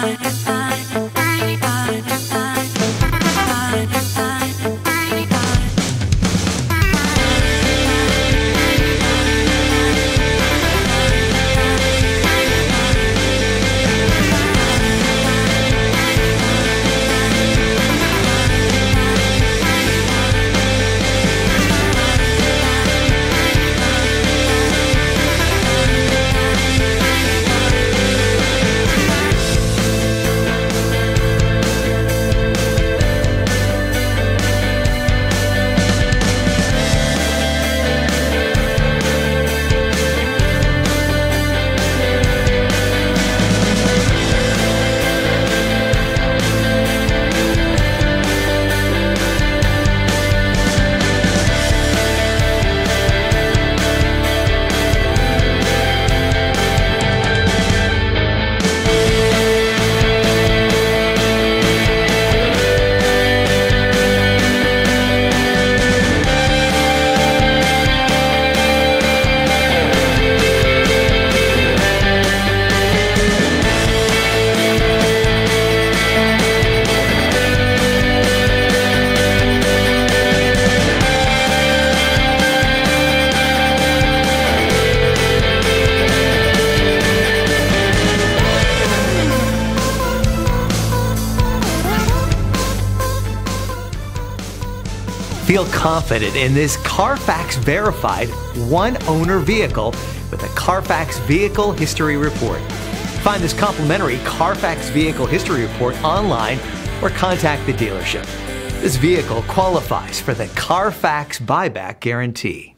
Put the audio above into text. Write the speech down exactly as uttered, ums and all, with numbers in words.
Feel confident in this Carfax verified one-owner vehicle with a Carfax Vehicle History Report. Find this complimentary Carfax Vehicle History Report online or contact the dealership. This vehicle qualifies for the Carfax Buyback Guarantee.